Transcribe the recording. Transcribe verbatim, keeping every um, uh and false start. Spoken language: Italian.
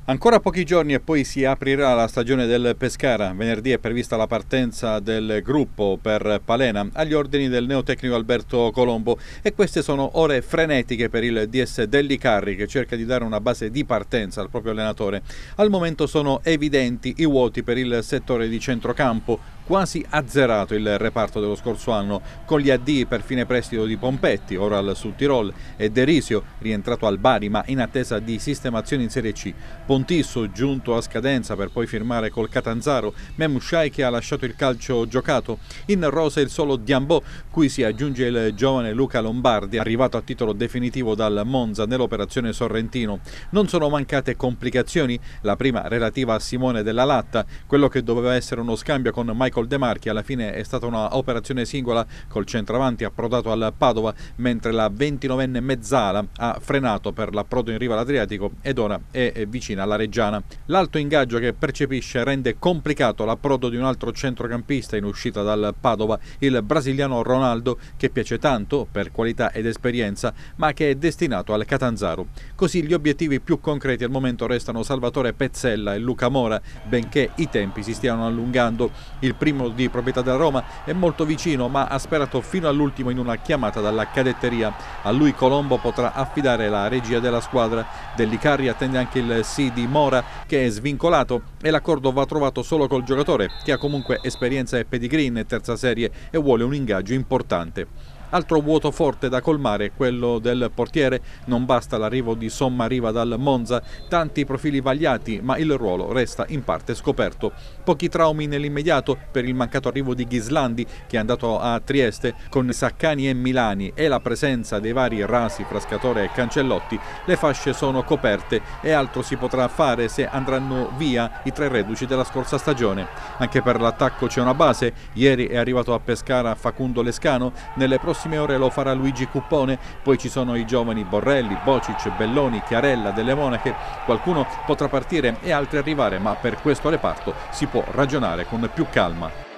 Ancora pochi giorni e poi si aprirà la stagione del Pescara. Venerdì è prevista la partenza del gruppo per Palena agli ordini del neotecnico Alberto Colombo e queste sono ore frenetiche per il D S Dellicarri, che cerca di dare una base di partenza al proprio allenatore. Al momento sono evidenti i vuoti per il settore di centrocampo, quasi azzerato il reparto dello scorso anno, con gli addii per fine prestito di Pompetti, ora al Sud Tirol, e De Risio, rientrato al Bari ma in attesa di sistemazione in Serie C. Pontisso, giunto a scadenza per poi firmare col Catanzaro, Memushai che ha lasciato il calcio giocato. In rosa il solo Diambò, cui si aggiunge il giovane Luca Lombardi, arrivato a titolo definitivo dal Monza nell'operazione Sorrentino. Non sono mancate complicazioni, la prima relativa a Simone Della Latta, quello che doveva essere uno scambio con Michael De Marchi alla fine è stata una operazione singola col centravanti approdato al Padova, mentre la ventinovenne Mezzala ha frenato per l'approdo in riva all'Adriatico ed ora è vicina alla Reggiana. L'alto ingaggio che percepisce rende complicato l'approdo di un altro centrocampista in uscita dal Padova, il brasiliano Ronaldo, che piace tanto per qualità ed esperienza ma che è destinato al Catanzaro. Così gli obiettivi più concreti al momento restano Salvatore Pezzella e Luca Mora, benché i tempi si stiano allungando. Il primo, di proprietà della Roma, è molto vicino ma ha sperato fino all'ultimo in una chiamata dalla cadetteria. A lui Colombo potrà affidare la regia della squadra. Dellicarri attende anche il sì di Mora, che è svincolato, e l'accordo va trovato solo col giocatore, che ha comunque esperienza e pedigree in terza serie e vuole un ingaggio importante. Altro vuoto forte da colmare è quello del portiere. Non basta l'arrivo di Sommariva dal Monza, tanti profili vagliati, ma il ruolo resta in parte scoperto. Pochi traumi nell'immediato per il mancato arrivo di Ghislandi, che è andato a Trieste. Con Saccani e Milani e la presenza dei vari Rasi, Frascatore e Cancellotti, le fasce sono coperte e altro si potrà fare se andranno via i tre reduci della scorsa stagione. Anche per l'attacco c'è una base. Ieri è arrivato a Pescara Facundo Lescano, nelle prossime prossime ore lo farà Luigi Cuppone, poi ci sono i giovani Borrelli, Bocic, Belloni, Chiarella, Delle Monache. Qualcuno potrà partire e altri arrivare, ma per questo reparto si può ragionare con più calma.